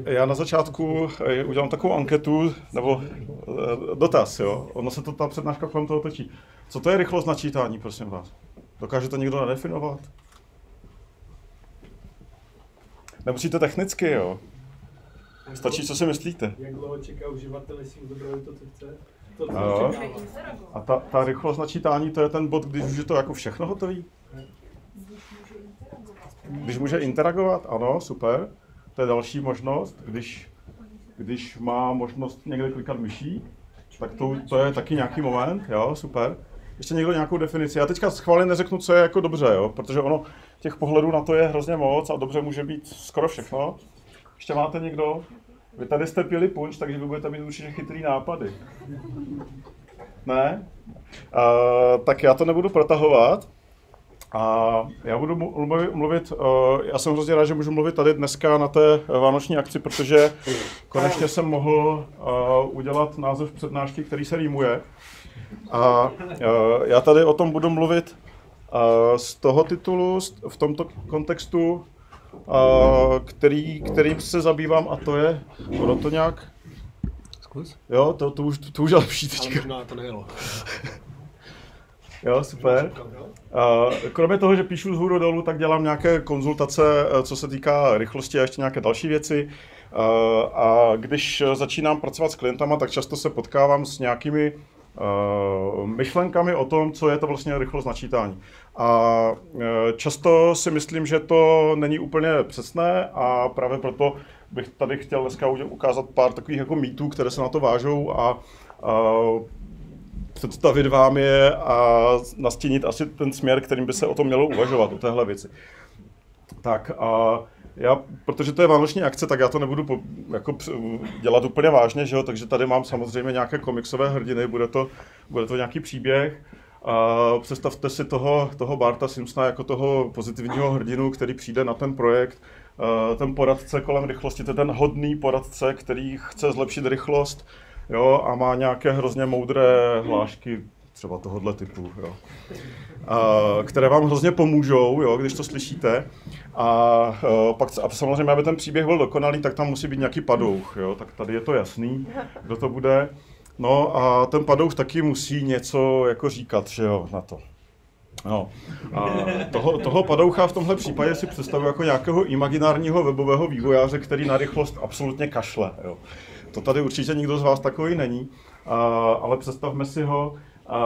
Já na začátku udělám takovou anketu, nebo dotaz, jo. Ono se to ta přednáška kolem toho točí. Co to je rychlost načítání, prosím vás? Dokáže to někdo nadefinovat? Nemusíte technicky, jo. Stačí, co si myslíte. Jak dlouho čeká uživatel, jestli mu vybrali to, co chce? To, co a ta rychlost načítání, to je ten bod, když už je to jako všechno hotový? Když může interagovat, ano, super. To je další možnost, když má možnost někde klikat myší, tak to je taky nějaký moment, jo, super. Ještě někdo nějakou definici. Já teďka schválně neřeknu, co je jako dobře, jo, protože ono, těch pohledů na to je hrozně moc a dobře může být skoro všechno. Ještě máte někdo? Vy tady jste pili punč, takže vy budete mít určitě chytrý nápady. Ne? Tak já to nebudu protahovat. A já budu mluvit, já jsem hrozně rád, že můžu mluvit tady dneska na té vánoční akci, protože konečně jsem mohl udělat název přednášky, který se rýmuje. A já tady o tom budu mluvit z toho titulu, v tomto kontextu, kterým se zabývám, a to je, ono to nějak... Zkus. Jo, to už je lepší teďka. Ale možná to nejelo. Jo, super. Kromě toho, že píšu vzhůru dolů, tak dělám nějaké konzultace, co se týká rychlosti a ještě nějaké další věci. A když začínám pracovat s klientama, tak často se potkávám s nějakými myšlenkami o tom, co je to vlastně rychlost načítání. A často si myslím, že to není úplně přesné a právě proto bych tady chtěl dneska ukázat pár takových jako mýtů, které se na to vážou a představit vám je a nastínit asi ten směr, kterým by se o tom mělo uvažovat, o téhle věci. Tak a protože to je vánoční akce, tak já to nebudu dělat úplně vážně, že jo? Takže tady mám samozřejmě nějaké komiksové hrdiny, bude to nějaký příběh. Představte si toho Barta Simpsona jako toho pozitivního hrdinu, který přijde na ten projekt, ten poradce kolem rychlosti, to je ten hodný poradce, který chce zlepšit rychlost, jo, a má nějaké hrozně moudré hlášky, třeba tohohle typu, jo, které vám hrozně pomůžou, jo, když to slyšíte. A samozřejmě, aby ten příběh byl dokonalý, tak tam musí být nějaký padouch, jo, tak tady je to jasný, kdo to bude. No a ten padouch taky musí něco jako říkat, že jo, na to. No. A toho padoucha v tomhle případě si představuji jako nějakého imaginárního webového vývojáře, který na rychlost absolutně kašle, jo. To tady určitě nikdo z vás takový není, ale představme si ho.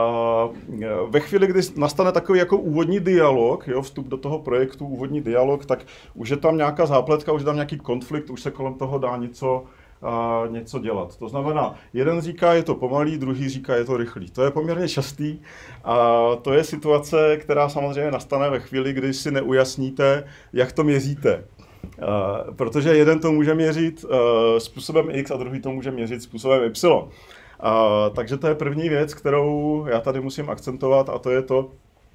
Ve chvíli, kdy nastane takový jako úvodní dialog, jo, vstup do toho projektu, úvodní dialog, tak už je tam nějaká zápletka, už je tam nějaký konflikt, už se kolem toho dá něco dělat. To znamená, jeden říká, je to pomalý, druhý říká, je to rychlý. To je poměrně častý a to je situace, která samozřejmě nastane ve chvíli, kdy si neujasníte, jak to měříte. Protože jeden to může měřit způsobem X a druhý to může měřit způsobem Y. Takže to je první věc, kterou já tady musím akcentovat, a to je to,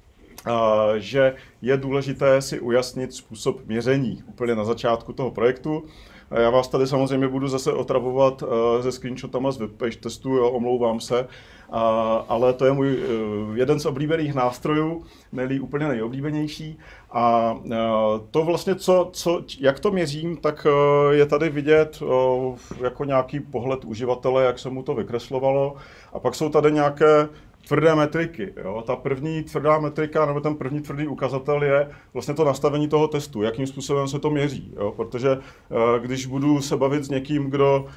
že je důležité si ujasnit způsob měření úplně na začátku toho projektu. Já vás tady samozřejmě budu zase otravovat se screenshotama z webpage testu, jo, omlouvám se, ale to je můj jeden z oblíbených nástrojů, ne-li úplně nejoblíbenější. A to vlastně, jak to měřím, tak je tady vidět jako nějaký pohled uživatele, jak se mu to vykreslovalo. A pak jsou tady nějaké tvrdé metriky. Jo. Ta první tvrdá metrika, nebo ten první tvrdý ukazatel je vlastně to nastavení toho testu, jakým způsobem se to měří. Jo. Protože když budu se bavit s někým, kdo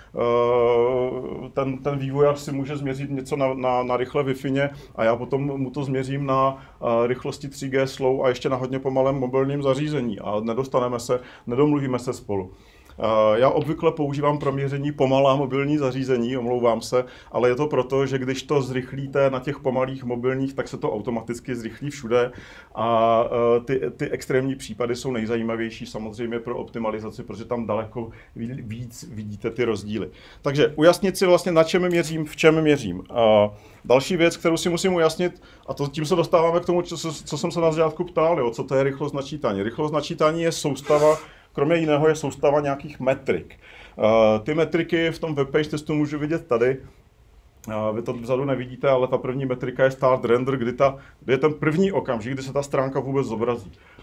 ten vývojář si může změřit něco na rychlé Wi-Fi a já potom mu to změřím na rychlosti 3G slow a ještě na hodně pomalém mobilním zařízení a nedomluvíme se spolu. Já obvykle používám pro měření pomalá mobilní zařízení, omlouvám se, ale je to proto, že když to zrychlíte na těch pomalých mobilních, tak se to automaticky zrychlí všude a ty extrémní případy jsou nejzajímavější samozřejmě pro optimalizaci, protože tam daleko víc vidíte ty rozdíly. Takže ujasnit si vlastně, na čem měřím, v čem měřím. Další věc, kterou si musím ujasnit, a tím se dostáváme k tomu, co jsem se na začátku ptal, jo, co to je rychlost načítání. Rychlost načítání je soustava, kromě jiného je soustava nějakých metrik. Ty metriky v tom webpage testu můžu vidět tady. Vy to vzadu nevidíte, ale ta první metrika je start render, kdy je ten první okamžik, kdy se ta stránka vůbec zobrazí.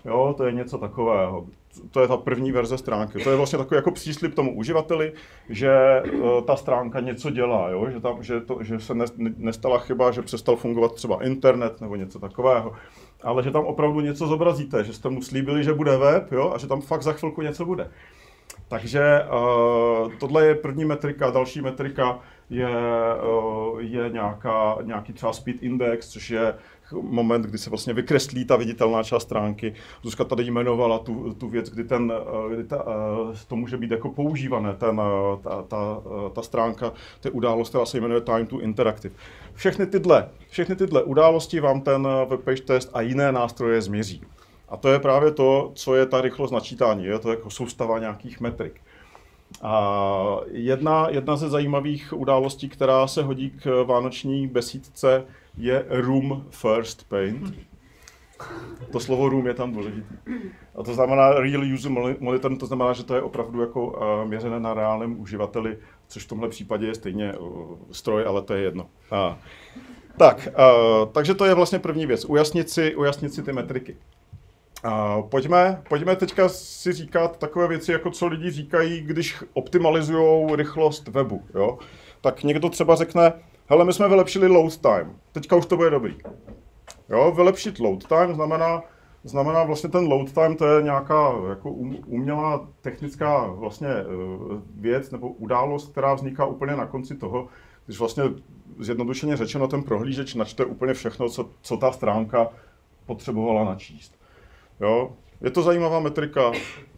Jo, to je něco takového. To je ta první verze stránky. To je vlastně takový jako příslib tomu uživateli, že ta stránka něco dělá, jo? Že se nestala chyba, že přestal fungovat třeba internet nebo něco takového, ale že tam opravdu něco zobrazíte, že jste mu slíbili, že bude web, jo? A že tam fakt za chvilku něco bude. Takže tohle je první metrika. Další metrika je nějaký třeba speed index, což je moment, kdy se vlastně vykreslí ta viditelná část stránky. Zuzka tady jmenovala tu věc, kdy to může být jako používané, ta stránka, ta událost, která se jmenuje Time to Interactive. Všechny tyhle události vám ten webpage test a jiné nástroje změří. A to je právě to, co je ta rychlost načítání, je to jako soustava nějakých metrik. A jedna ze zajímavých událostí, která se hodí k vánoční besídce, je Room First Paint. To slovo room je tam důležité. A to znamená Real User Monitor, to znamená, že to je opravdu jako měřené na reálném uživateli, což v tomhle případě je stejně stroj, ale to je jedno. Takže to je vlastně první věc, ujasnit si ty metriky. Pojďme teďka si říkat takové věci, jako co lidi říkají, když optimalizují rychlost webu. Jo? Tak někdo třeba řekne, hele, my jsme vylepšili load time, teďka už to bude dobrý. Jo? Vylepšit load time znamená vlastně ten load time, to je nějaká jako umělá technická vlastně věc nebo událost, která vzniká úplně na konci toho, když vlastně zjednodušeně řečeno ten prohlížeč načte úplně všechno, co ta stránka potřebovala načíst. Jo? Je to zajímavá metrika?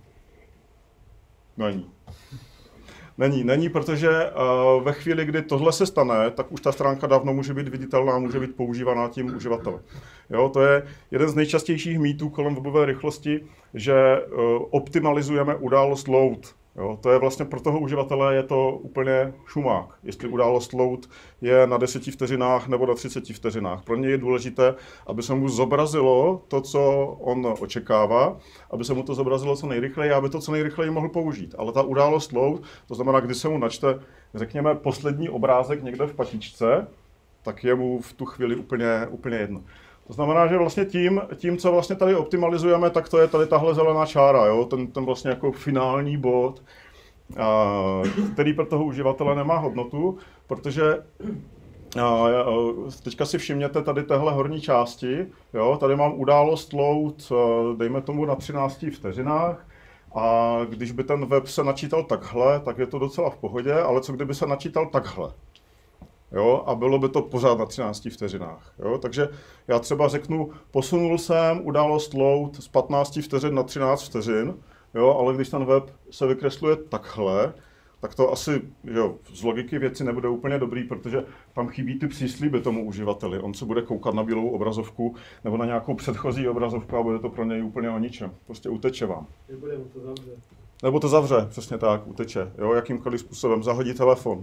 Není, protože ve chvíli, kdy tohle se stane, tak už ta stránka dávno může být viditelná, může být používaná tím uživatelem. Jo? To je jeden z nejčastějších mýtů kolem webové rychlosti, že optimalizujeme událost load. Jo, to je vlastně pro toho uživatele je to úplně šumák, jestli událost load je na 10 vteřinách nebo na 30 vteřinách. Pro něj je důležité, aby se mu zobrazilo to, co on očekává, aby se mu to zobrazilo co nejrychleji, aby to co nejrychleji mohl použít. Ale ta událost load, to znamená, když se mu načte, řekněme, poslední obrázek někde v patičce, tak je mu v tu chvíli úplně jedno. To znamená, že vlastně tím, co vlastně tady optimalizujeme, tak to je tady tahle zelená čára, jo? Ten vlastně jako finální bod, který pro toho uživatele nemá hodnotu, protože teďka si všimněte tady téhle horní části, jo? Tady mám událost load, dejme tomu na 13 vteřinách, a když by ten web se načítal takhle, tak je to docela v pohodě, ale co kdyby se načítal takhle? Jo, a bylo by to pořád na 13 vteřinách. Jo? Takže já třeba řeknu, posunul jsem událost load z 15 vteřin na 13 vteřin, jo? Ale když ten web se vykresluje takhle, tak to asi z logiky věci nebude úplně dobrý, protože tam chybí ty přísliby tomu uživateli. On se bude koukat na bílou obrazovku nebo na nějakou předchozí obrazovku a bude to pro něj úplně o ničem. Prostě uteče vám. Nebo to zavře, přesně tak, uteče. Jo? Jakýmkoliv způsobem, zahodí telefon.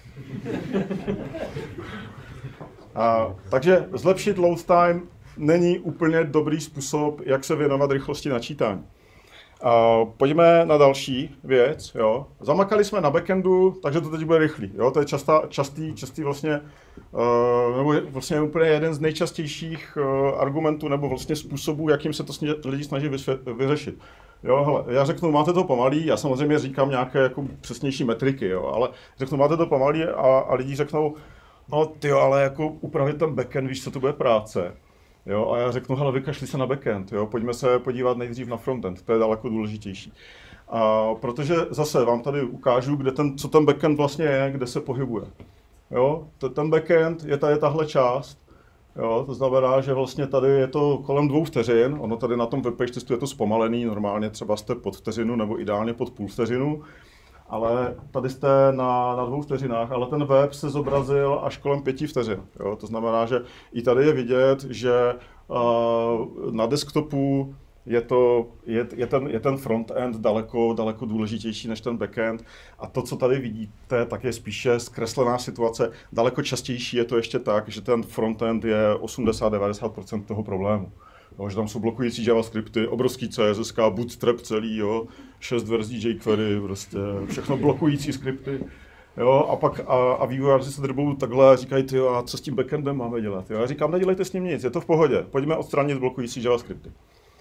Takže zlepšit load time není úplně dobrý způsob, jak se věnovat rychlosti načítání. Pojďme na další věc. Jo. Zamakali jsme na backendu, takže to teď bude rychlý. Jo. To je častý vlastně, nebo vlastně úplně jeden z nejčastějších argumentů nebo vlastně způsobů, jakým se to lidi snaží vyřešit. Jo, hele, já řeknu, máte to pomalý, já samozřejmě říkám nějaké jako přesnější metriky, jo, ale řeknu, máte to pomalý a lidi řeknou, no tyjo, ale jako upravit ten backend, víš, co to bude práce. Jo, a já řeknu, hele, vykašli se na backend, jo, pojďme se podívat nejdřív na frontend, to je daleko důležitější. Protože zase vám tady ukážu, co ten backend vlastně je, kde se pohybuje. Jo, ten backend je tahle část. Jo, to znamená, že vlastně tady je to kolem 2 vteřin, ono tady na tom webpage testu je to zpomalený, normálně třeba jste pod vteřinu nebo ideálně pod půl vteřinu, ale tady jste na 2 vteřinách, ale ten web se zobrazil až kolem 5 vteřin. Jo, to znamená, že i tady je vidět, že na desktopu je ten frontend daleko důležitější než ten backend a to, co tady vidíte, tak je spíše zkreslená situace. Daleko častější je to ještě tak, že ten frontend je 80-90% toho problému. Jo, že tam jsou blokující JavaScripty, obrovský CSS, bootstrap celý, jo, 6 verzí jQuery, prostě všechno blokující skripty. Jo, a pak vývojáři se drbou takhle a říkají, tyjo, a co s tím backendem máme dělat? Jo, já říkám, nedělejte s ním nic, je to v pohodě, pojďme odstranit blokující JavaScripty.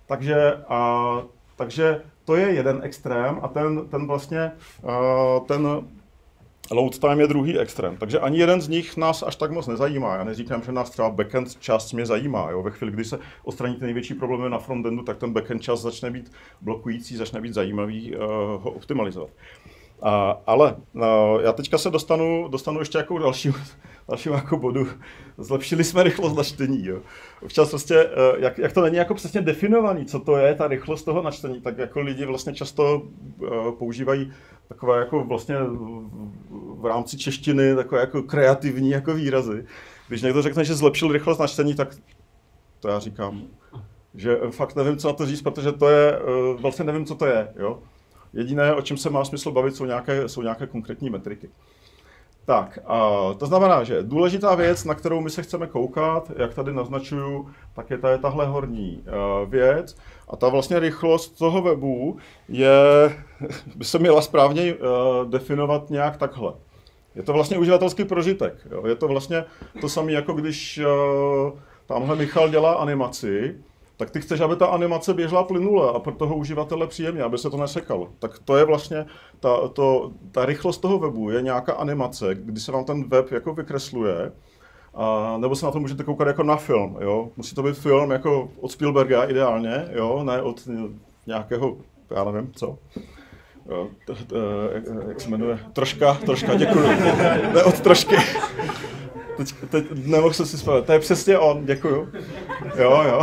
Takže to je jeden extrém a ten vlastně, ten load time je druhý extrém. Takže ani jeden z nich nás až tak moc nezajímá. Já neříkám, že nás třeba backend část mě zajímá. Jo? Ve chvíli, kdy se odstraní ty největší problémy na frontendu, tak ten backend část začne být blokující, začne být zajímavý ho optimalizovat. Ale já teďka se dostanu ještě jako dalšímu jako bodu. Zlepšili jsme rychlost načtení. Jo. Občas prostě, jak to není jako přesně definovaný, co to je ta rychlost toho načtení, tak jako lidi vlastně často používají takové jako vlastně v rámci češtiny takové jako kreativní jako výrazy. Když někdo řekne, že zlepšil rychlost načtení, tak to já říkám, že fakt nevím, co na to říct, protože to je, vlastně nevím, co to je. Jo. Jediné, o čem se má smysl bavit, jsou nějaké konkrétní metriky. Tak, to znamená, že důležitá věc, na kterou my se chceme koukat, jak tady naznačuju, tak je tahle horní věc. A ta vlastně rychlost toho webu by se měla správně definovat nějak takhle. Je to vlastně uživatelský prožitek. Jo? Je to vlastně to samé, jako když tamhle Michal dělá animaci, tak ty chceš, aby ta animace běžela plynule a pro toho uživatele příjemně, aby se to nesekalo. Tak to je vlastně, ta rychlost toho webu je nějaká animace, kdy se vám ten web jako vykresluje, nebo se na to můžete koukat jako na film. Jo? Musí to být film jako od Spielberga ideálně, jo? Ne od nějakého, já nevím co. Jo, jak se jmenuje? Troška, děkuju. Ne od Trošky. Teď nemohl jsem si vzpomenout. To je přesně on, děkuju. Jo.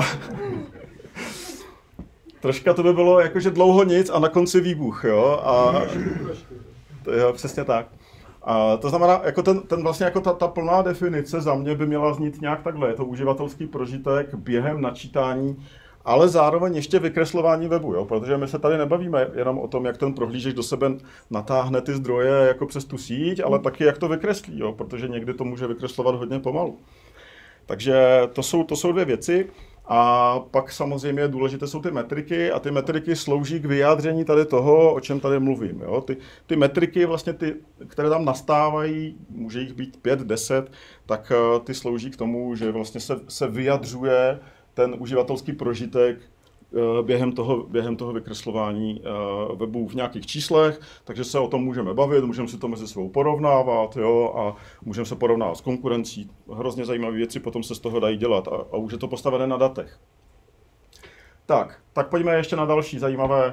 Troška to by bylo jakože dlouho nic a na konci výbuch, jo. Jo, přesně tak. A to znamená, jako ten vlastně jako ta plná definice za mě by měla znít nějak takhle. Je to uživatelský prožitek během načítání, ale zároveň ještě vykreslování webu, jo? Protože my se tady nebavíme jenom o tom, jak ten prohlížeč do sebe natáhne ty zdroje jako přes tu síť, ale taky jak to vykreslí, jo? Protože někdy to může vykreslovat hodně pomalu. Takže to jsou dvě věci. A pak samozřejmě důležité jsou ty metriky a ty metriky slouží k vyjádření tady toho, o čem tady mluvím. Jo? Ty metriky, vlastně které tam nastávají, může jich být 5, 10, tak ty slouží k tomu, že vlastně se vyjadřuje ten uživatelský prožitek během toho vykreslování webu v nějakých číslech, takže se o tom můžeme bavit, můžeme si to mezi sebou porovnávat, jo, a můžeme se porovnávat s konkurencí. Hrozně zajímavé věci potom se z toho dají dělat a už je to postavené na datech. Tak pojďme ještě na další zajímavé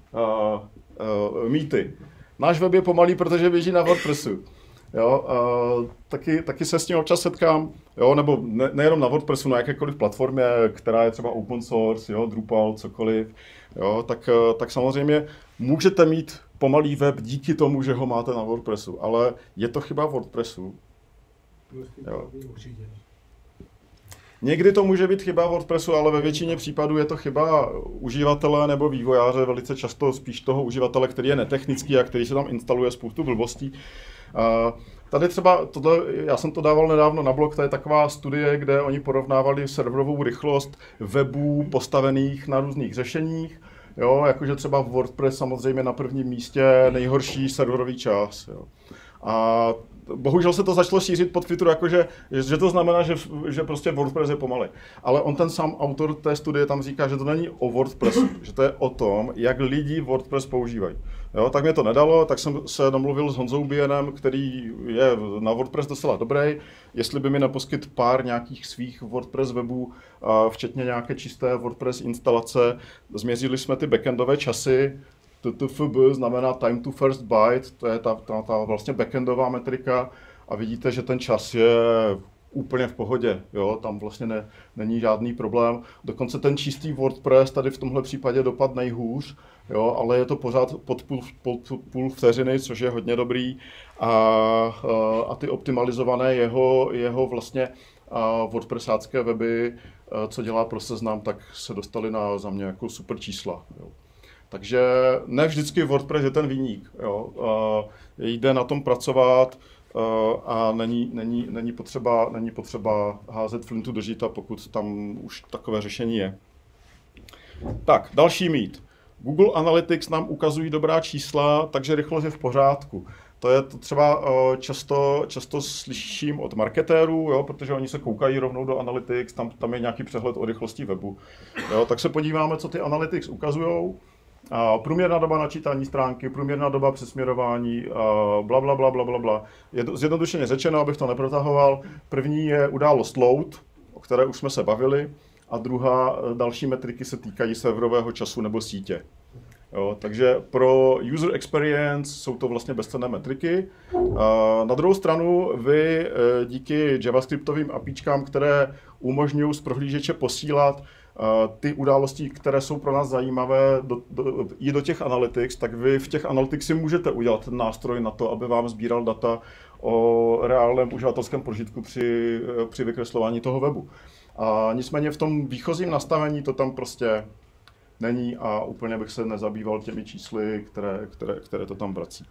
mýty. Náš web je pomalý, protože běží na WordPressu. Jo, taky se s tím občas setkám, jo, nebo nejenom na WordPressu, na jakékoliv platformě, která je třeba open source, jo, Drupal, cokoliv, jo, tak samozřejmě můžete mít pomalý web díky tomu, že ho máte na WordPressu, ale je to chyba WordPressu? Jo. Někdy to může být chyba WordPressu, ale ve většině případů je to chyba uživatele nebo vývojáře, velice často spíš toho uživatele, který je netechnický a který se tam instaluje spoustu blbostí. Tady třeba, já jsem to dával nedávno na blog, to je taková studie, kde oni porovnávali serverovou rychlost webů postavených na různých řešeních, jo, jakože třeba WordPress samozřejmě na prvním místě nejhorší serverový čas. Jo. A bohužel se to začalo šířit pod Twitteru, jakože, že to znamená, že prostě WordPress je pomalej. Ale on ten sám autor té studie tam říká, že to není o WordPressu, že to je o tom, jak lidi WordPress používají. Jo, tak mě to nedalo, tak jsem se domluvil s Honzou Bienem, který je na WordPress docela dobrý, jestli by mi neposkyt pár nějakých svých WordPress webů, včetně nějaké čisté WordPress instalace. Změřili jsme ty backendové časy, TTFB znamená time to first byte, to je ta vlastně backendová metrika a vidíte, že ten čas je úplně v pohodě, jo, tam vlastně není žádný problém. Dokonce ten čistý WordPress tady v tomhle případě dopad nejhůř, jo, ale je to pořád pod půl vteřiny, což je hodně dobrý a ty optimalizované jeho vlastně WordPressácké weby, co dělá pro Seznam, tak se dostali za mě jako super čísla, jo. Takže ne vždycky WordPress je ten viník, jo. Jde na tom pracovat a není potřeba házet flintu do žita, pokud tam už takové řešení je. Tak, další mýt. Google Analytics nám ukazují dobrá čísla, takže rychlost je v pořádku. To je to třeba často slyším od marketérů, jo, protože oni se koukají rovnou do Analytics, tam je nějaký přehled o rychlosti webu. Jo, tak se podíváme, co ty Analytics ukazujou. Průměrná doba načítání stránky, průměrná doba přesměrování, bla, bla, bla, bla, bla, bla. Je zjednodušeně řečeno, abych to neprotahoval. První je událost load, o které už jsme se bavili, a druhá, další metriky se týkají serverového času nebo sítě. Jo, takže pro user experience jsou to vlastně bezcenné metriky. Na druhou stranu vy díky javascriptovým APIčkám, které umožňují z prohlížeče posílat ty události, které jsou pro nás zajímavé, i do těch analytics, tak vy v těch analytics si můžete udělat ten nástroj na to, aby vám sbíral data o reálném uživatelském prožitku při vykreslování toho webu. A nicméně v tom výchozím nastavení to tam prostě není a úplně bych se nezabýval těmi čísly, které to tam vrací.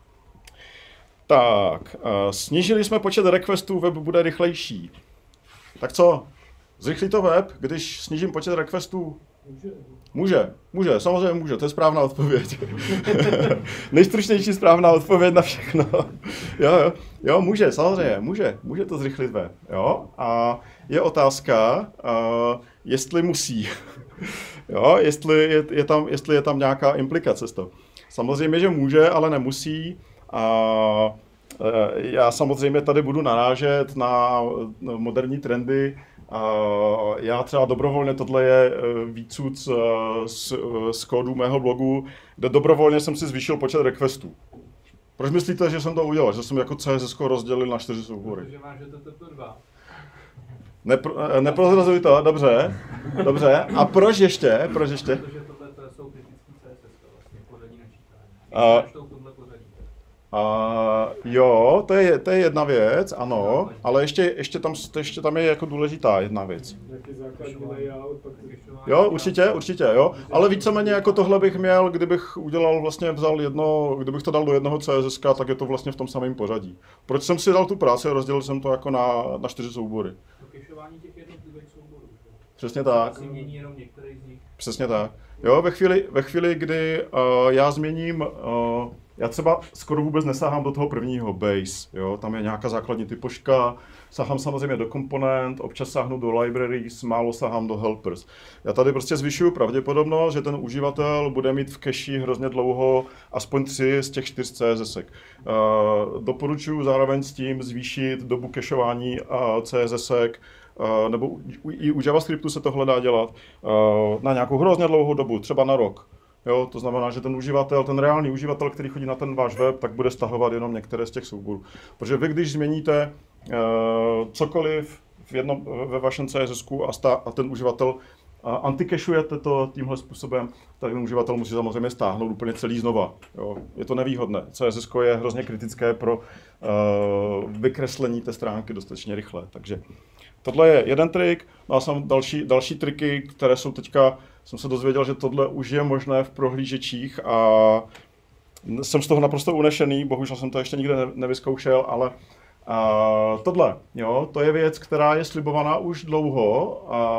Tak, snížili jsme počet requestů, web bude rychlejší. Tak co? Zrychlí to web, když snížím počet requestů? Může, samozřejmě může, to je správná odpověď. Nejstručnější správná odpověď na všechno. Jo, může, samozřejmě, může to zrychlit web. Jo? A je otázka, jestli musí. Jo, jestli je tam nějaká implikace z toho. Samozřejmě, že může, ale nemusí. A já samozřejmě tady budu narážet na moderní trendy. Já třeba dobrovolně, tohle je výcud z kódu mého blogu, kde dobrovolně jsem si zvýšil počet requestů. Proč myslíte, že jsem to udělal? Že jsem jako CSS rozdělil na 4 soubory? Protože máš HTTP2. Neprozrazuj to, dobře. A proč ještě? Protože tohle jsou kritický CSS, vlastně pořadí načítání. Jo, to je jedna věc, ano, ale ještě tam je jako důležitá jedna věc. Jaký základní layout, pak Jo, určitě, jo. Ale víceméně jako tohle bych měl, kdybych udělal vlastně kdybych to dal do jednoho CSS, tak je to vlastně v tom samém pořadí. Proč jsem si dal tu práci a rozdělil jsem to jako na 4 soubory? To kešování těch jednotlivých souborů. Přesně tak. Asi mění jenom některý z nich. Přesně tak. Jo, ve chvíli, kdy já změním, já třeba skoro vůbec nesahám do toho prvního base, jo, tam je nějaká základní typoška, sahám samozřejmě do komponent, občas sáhnu do libraries, málo sahám do helpers. Já tady prostě zvyšuju pravděpodobnost, že ten uživatel bude mít v cache hrozně dlouho aspoň 3 z těch 4 CSS-ek. Doporučuji zároveň s tím zvýšit dobu cacheování CSS-ek, nebo i u JavaScriptu se tohle dá dělat na nějakou hrozně dlouhou dobu, třeba na rok. Jo, to znamená, že ten reálný uživatel, který chodí na ten váš web, tak bude stahovat jenom některé z těch souborů. Protože vy, když změníte cokoliv ve vašem CSS-ku a ten uživatel antikešujete to tímhle způsobem, tak ten uživatel musí samozřejmě stáhnout úplně celý znova. Jo. Je to nevýhodné. CSS je hrozně kritické pro vykreslení té stránky dostatečně rychle. Takže tohle je jeden trik, no a jsem další triky, které jsou teďka, jsem se dozvěděl, že tohle už je možné v prohlížečích a jsem z toho naprosto unešený, bohužel jsem to ještě nikde nevyzkoušel, ale tohle, jo, to je věc, která je slibovaná už dlouho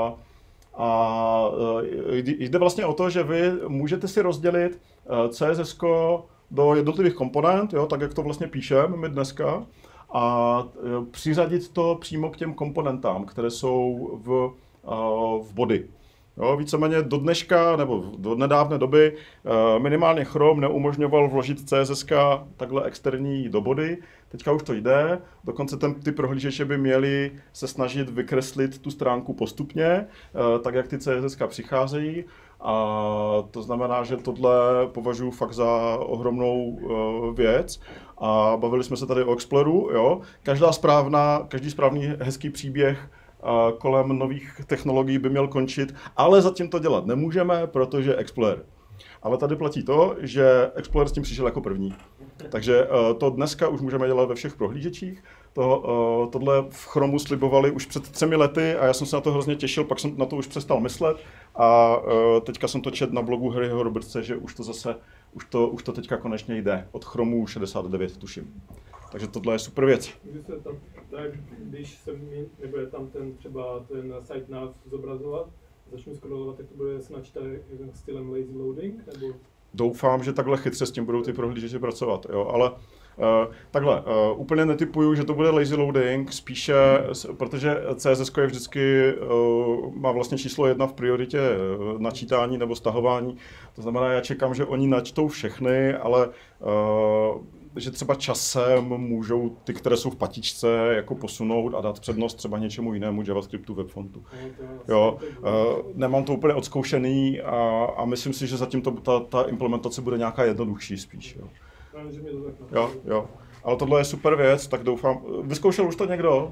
a jde vlastně o to, že vy můžete si rozdělit CSS do jednotlivých komponent, jo, tak jak to vlastně píšeme my dneska, a přiřadit to přímo k těm komponentám, které jsou v body. Jo, víceméně do dneška nebo do nedávné doby minimálně Chrome neumožňoval vložit CSS takhle externí do body. Teďka už to jde, dokonce ty prohlížeče by měly se snažit vykreslit tu stránku postupně, tak jak ty CSS přicházejí. A to znamená, že tohle považuji fakt za ohromnou věc. A bavili jsme se tady o Exploreru, jo. Každý správný hezký příběh kolem nových technologií by měl končit, ale zatím to dělat nemůžeme, protože Explorer. Ale tady platí to, že Explorer s tím přišel jako první. Takže to dneska už můžeme dělat ve všech prohlížečích. Tohle v Chromu slibovali už před 3 lety a já jsem se na to hrozně těšil, pak jsem na to už přestal myslet a teďka jsem to četl na blogu Harryho Robertse, že už to teďka konečně jde. Od Chromu 69 tuším. Takže tohle je super věc. Když se nebo je tam třeba ten site nav zobrazovat, začnu scrollovat, tak to bude snad stylem lazy loading? Nebo? Doufám, že takhle chytře s tím budou ty prohlížeče pracovat, jo, ale Takhle, úplně netypuju, že to bude lazy loading, spíše, protože CSS je vždycky, má vlastně číslo 1 v prioritě načítání nebo stahování. To znamená, já čekám, že oni načtou všechny, ale že třeba časem můžou ty, které jsou v patičce, jako posunout a dát přednost třeba něčemu jinému JavaScriptu, webfontu. Jo, nemám to úplně odzkoušený a myslím si, že zatím ta implementace bude nějaká jednodušší spíš. Jo. Jo. Ale tohle je super věc, tak doufám. Vyzkoušel už to někdo?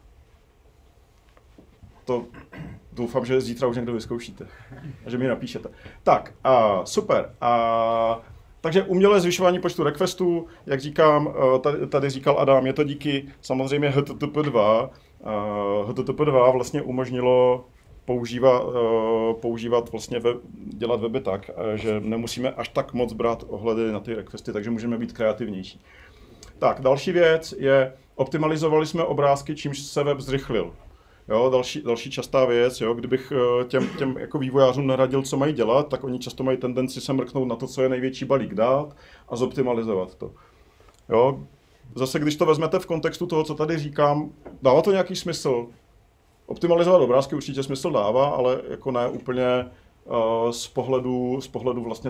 To doufám, že zítra už někdo vyzkoušíte a že mi napíšete. Tak, super. Takže umělé zvyšování počtu requestů, jak říkám, tady říkal Adam, je to díky samozřejmě HTTP2. HTTP2 vlastně umožnilo používat vlastně dělat weby tak, že nemusíme až tak moc brát ohledy na ty requesty, takže můžeme být kreativnější. Tak, další věc je, optimalizovali jsme obrázky, čímž se web zrychlil. Jo, další častá věc, jo, kdybych těm jako vývojářům neradil, co mají dělat, tak oni často mají tendenci se mrknout na to, co je největší balík dát a zoptimalizovat to. Jo, zase, když to vezmete v kontextu toho, co tady říkám, dává to nějaký smysl. Optimalizovat obrázky určitě smysl dává, ale jako ne úplně z pohledu vlastně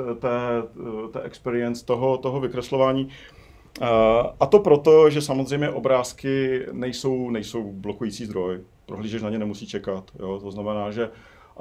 té experience toho vykreslování. A to proto, že samozřejmě obrázky nejsou blokující zdroj. Prohlížeč na ně nemusí čekat. Jo? To znamená, že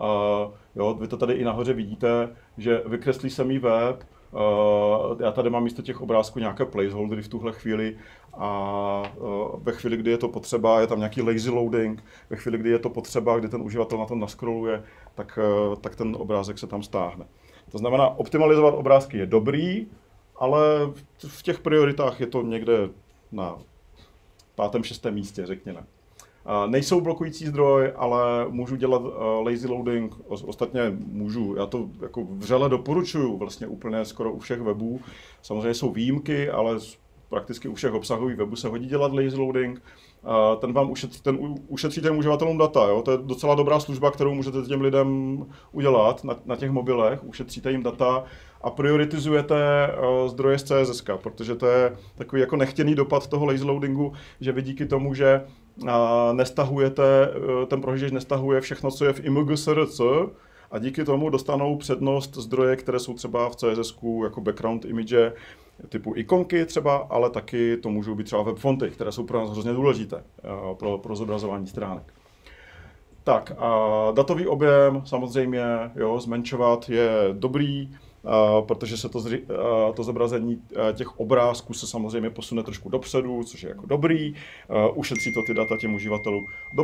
vy to tady i nahoře vidíte, že vykreslí se mi web, já tady mám místo těch obrázků nějaké placeholdery v tuhle chvíli a ve chvíli, kdy je to potřeba, je tam nějaký lazy loading, ve chvíli, kdy je to potřeba, kdy ten uživatel na to nascrolluje, tak ten obrázek se tam stáhne. To znamená, optimalizovat obrázky je dobrý, ale v těch prioritách je to někde na 5., 6. místě, řekněme. Nejsou blokující zdroj, ale můžu dělat lazy loading, ostatně můžu, já to jako vřele doporučuju vlastně úplně skoro u všech webů. Samozřejmě jsou výjimky, ale prakticky u všech obsahových webů se hodí dělat lazy loading. Ten vám ušetří těm uživatelům data, jo? To je docela dobrá služba, kterou můžete těm lidem udělat na těch mobilech, ušetříte jim data a prioritizujete zdroje z CSS, protože to je takový jako nechtěný dopad toho lazy loadingu, že vy díky tomu, že nestahujete, ten prohlížeč nestahuje všechno, co je v img.src, a díky tomu dostanou přednost zdroje, které jsou třeba v CSS jako background image, typu ikonky třeba, ale taky to můžou být třeba webfonty, které jsou pro nás hrozně důležité pro zobrazování stránek. Tak a datový objem samozřejmě, jo, zmenšovat je dobrý, protože se to zobrazení těch obrázků se samozřejmě posune trošku dopředu, což je jako dobrý, ušetří to ty data těm uživatelům.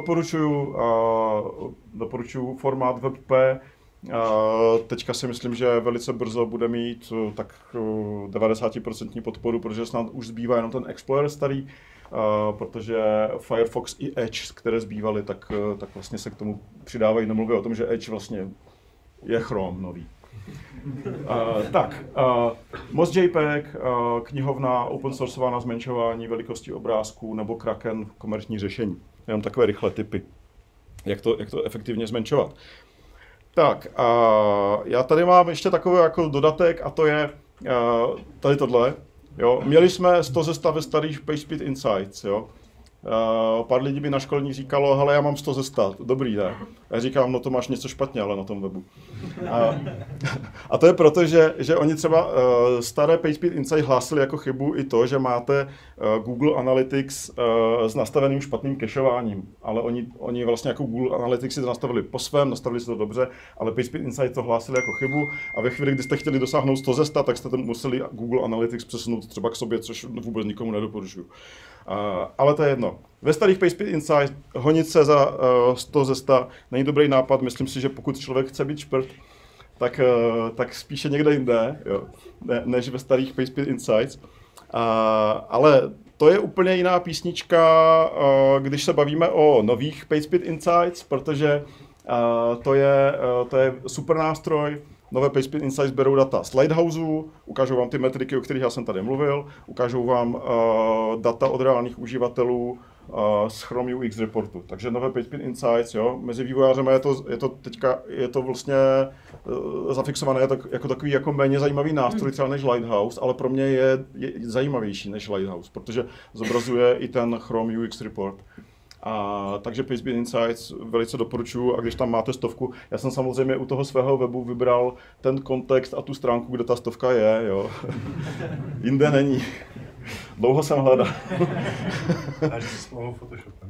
Doporučuju formát WebP. Teďka si myslím, že velice brzo bude mít tak 90% podporu, protože snad už zbývá jenom ten Explorer starý, protože Firefox i Edge, které zbývaly, tak vlastně se k tomu přidávají. Nemluví o tom, že Edge vlastně je Chrome nový. MozJPEG, knihovna open sourceová na zmenšování velikosti obrázků nebo Kraken komerční řešení. Jenom takové rychlé tipy, jak to efektivně zmenšovat. Tak, já tady mám ještě takový jako dodatek a to je tady tohle. Jo. Měli jsme 100 ze 100 ve starých PageSpeed Insights. Jo. Pár lidí mi na školní říkalo, hele, já mám 100 ze 100, dobrý, ne? Já říkám, no to máš něco špatně, ale na tom webu. A to je proto, že oni třeba staré PageSpeed Insights hlásili jako chybu i to, že máte Google Analytics s nastaveným špatným cacheováním, ale oni vlastně jako Google Analytics si to nastavili po svém, nastavili si to dobře, ale PageSpeed Insights to hlásili jako chybu a ve chvíli, kdy jste chtěli dosáhnout 100 ze 100, tak jste museli Google Analytics přesunout třeba k sobě, což vůbec nikomu nedoporučuju. Ale to je jedno. Ve starých PageSpeed Insights honit se za 100 ze 100 není dobrý nápad. Myslím si, že pokud člověk chce být šprt, tak spíše někde jinde, jo, než ve starých PageSpeed Insights. Ale to je úplně jiná písnička, když se bavíme o nových PageSpeed Insights, protože to je super nástroj. Nové PageSpeed Insights berou data z Lighthouseu, ukážou vám ty metriky, o kterých já jsem tady mluvil, ukážou vám data od reálných uživatelů z Chrome UX reportu. Takže nové PageSpeed Insights, jo, mezi vývojářemi je to vlastně zafixované jako takový jako méně zajímavý nástroj třeba než Lighthouse, ale pro mě je zajímavější než Lighthouse, protože zobrazuje i ten Chrome UX report. Takže PageSpeed Insights velice doporučuji, a když tam máte 100, já jsem samozřejmě u toho svého webu vybral ten kontext a tu stránku, kde ta 100 je, jo. Jinde není. Dlouho jsem hledal. Až jsi pomohl Photoshopem.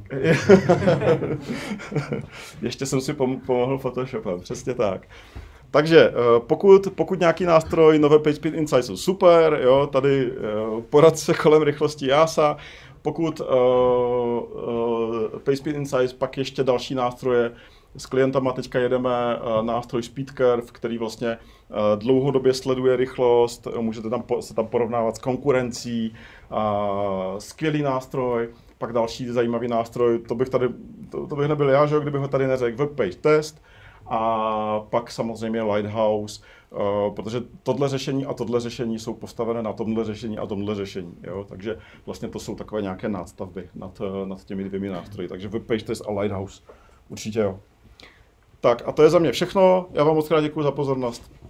Ještě jsem si pomohl Photoshopem, přesně tak. Takže pokud nějaký nástroj, nové PageSpeed Insights jsou super, jo, tady poradce kolem rychlosti JASA, pokud PageSpeed Insights, pak ještě další nástroje. S klientama teďka jedeme nástroj SpeedCurve, který vlastně dlouhodobě sleduje rychlost, můžete se tam porovnávat s konkurencí, skvělý nástroj. Pak další zajímavý nástroj, to bych nebyl já, že, kdybych ho tady neřekl, WebPage Test. A pak samozřejmě Lighthouse, protože tohle řešení jsou postavené na tomhle řešení a tomhle řešení. Jo? Takže vlastně to jsou takové nějaké nástavby nad těmi dvěmi nástroji. Takže WebPage Test a Lighthouse určitě jo. Tak a to je za mě všechno. Já vám moc krát děkuji za pozornost.